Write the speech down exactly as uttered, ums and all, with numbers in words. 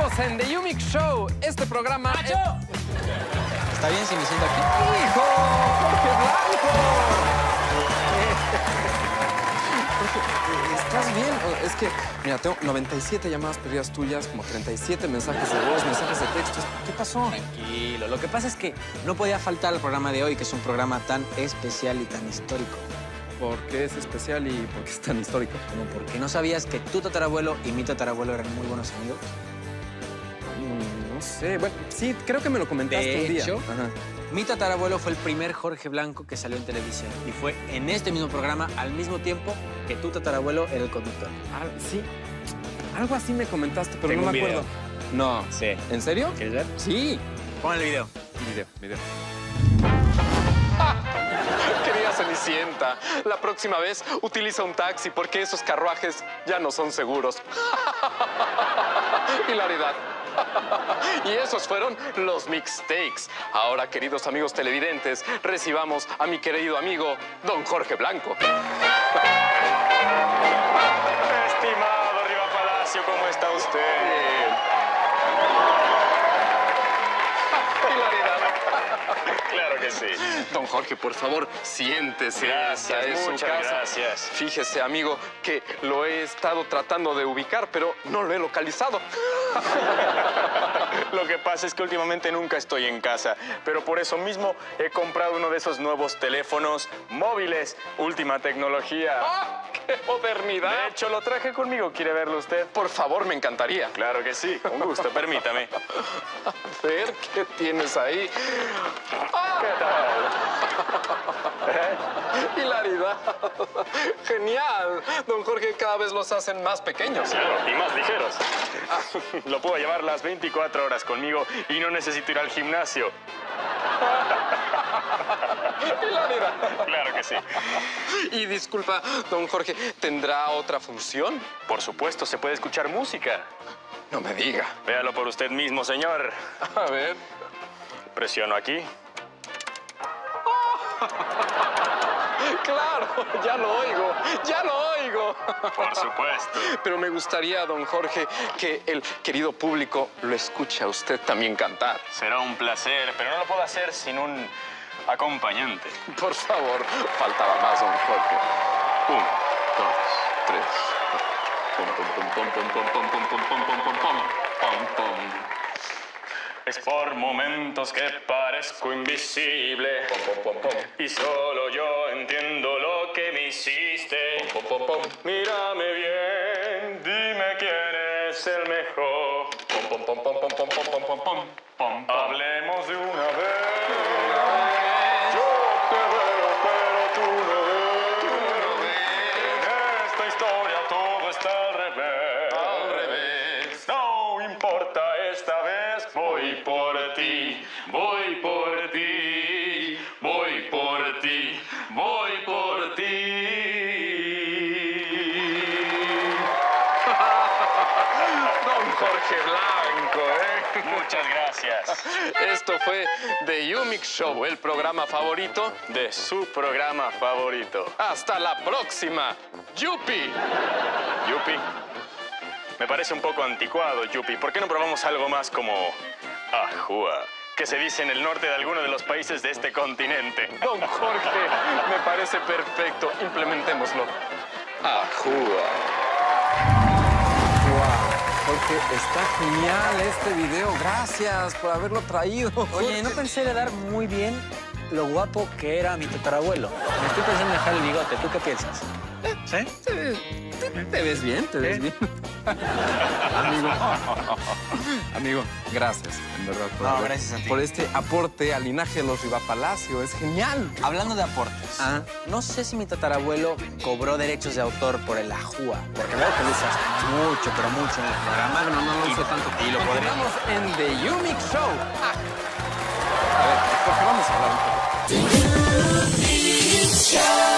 Seguimos en The Yumik Show. Este programa... ¡Nacho! Es... ¿Está bien si me siento aquí? ¡Hijo! ¡Jorge Blanco! ¿Estás bien? Es que, mira, tengo noventa y siete llamadas perdidas tuyas, como treinta y siete mensajes de voz, mensajes de texto. ¿Qué pasó? Tranquilo. Lo que pasa es que no podía faltar el programa de hoy, que es un programa tan especial y tan histórico. ¿Por qué es especial y por qué es tan histórico? Como porque no sabías que tu tatarabuelo y mi tatarabuelo eran muy buenos amigos. Mm, no sé. Bueno, sí, creo que me lo comentaste De un día. hecho, Ajá. Mi tatarabuelo fue el primer Jorge Blanco que salió en televisión. Y fue en este mismo programa, al mismo tiempo que tu tatarabuelo era el conductor. Ah, sí. Algo así me comentaste, pero Tengo no me un video. acuerdo. No. Sí. ¿En serio? ¿Quieres ver? Sí. Pon el video. Video, video. Querida Cenicienta, la próxima vez utiliza un taxi porque esos carruajes ya no son seguros. Hilaridad. Y esos fueron los mixtakes. Ahora, queridos amigos televidentes, recibamos a mi querido amigo, don Jorge Blanco. Estimado Riva Palacio, ¿cómo está usted? Hilaridad. Claro que sí. Don Jorge, por favor, siéntese. Gracias, Esta es su muchas casa. gracias. Fíjese, amigo, que lo he estado tratando de ubicar, pero no lo he localizado. Lo que pasa es que últimamente nunca estoy en casa, pero por eso mismo he comprado uno de esos nuevos teléfonos móviles, última tecnología. ¡Ah! ¡Qué modernidad! De hecho, lo traje conmigo. ¿Quiere verlo usted? Por favor, me encantaría. Claro que sí, con gusto, permítame. A ver, ¿qué tienes ahí? ¿Qué tal? ¡Hilaridad! ¡Genial! Don Jorge, cada vez los hacen más pequeños. Claro, y más ligeros. Lo puedo llevar las veinticuatro horas conmigo y no necesito ir al gimnasio. ¡Hilaridad! Claro que sí. Y disculpa, don Jorge, ¿tendrá otra función? Por supuesto, se puede escuchar música. No me diga. Véalo por usted mismo, señor. A ver. Presiono aquí. ¡Claro! ¡Ya lo oigo! ¡Ya lo oigo! Por supuesto. Pero me gustaría, don Jorge, que el querido público lo escuche a usted también cantar. Será un placer, pero no lo puedo hacer sin un acompañante. Por favor, faltaba más, don Jorge. Un, dos, tres. Pum, pum, pum, pum, pum, pum, pum, pum, pum, pum, pum, pum, pum, pum, pum. Es por momentos que parezco invisible y solo yo entiendo lo que me hiciste. Mírame bien, dime quién es el mejor. Hablemos de una vez. Yo te veo, pero tú no ves. En esta historia todo está al revés. Al revés. No importa, esta vez voy por ti, voy por ti, voy por ti, voy por ti. Don Jorge Blanco, ¿eh? Muchas gracias. Esto fue The Yumik Show, el programa favorito. De su programa favorito. Hasta la próxima. ¡Yupi! Yupi. Me parece un poco anticuado, Yupi. ¿Por qué no probamos algo más como ajúa, que se dice en el norte de alguno de los países de este continente? Don Jorge, me parece perfecto. Implementémoslo. Ajúa. Jorge, está genial este video. Gracias por haberlo traído. Oye, no pensé de dar muy bien lo guapo que era mi tatarabuelo. Me estoy pensando en dejar el bigote. ¿Tú qué piensas? ¿Sí? Te, te- te ves bien, te ves ¿Eh? bien. Amigo. Amigo, gracias, en verdad, por, No, gracias a ti. por este aporte al linaje de los Rivapalacio. Es genial. Hablando de aportes, Ah. no sé si mi tatarabuelo cobró derechos de autor por el ajúa, porque veo que lo usas mucho, pero mucho en el programa. No, no lo uso tanto. Y lo podré... Continuamos en The Yumik Show. Ah. A ver, Jorge, vamos a hablar un poco. The Yumik Show.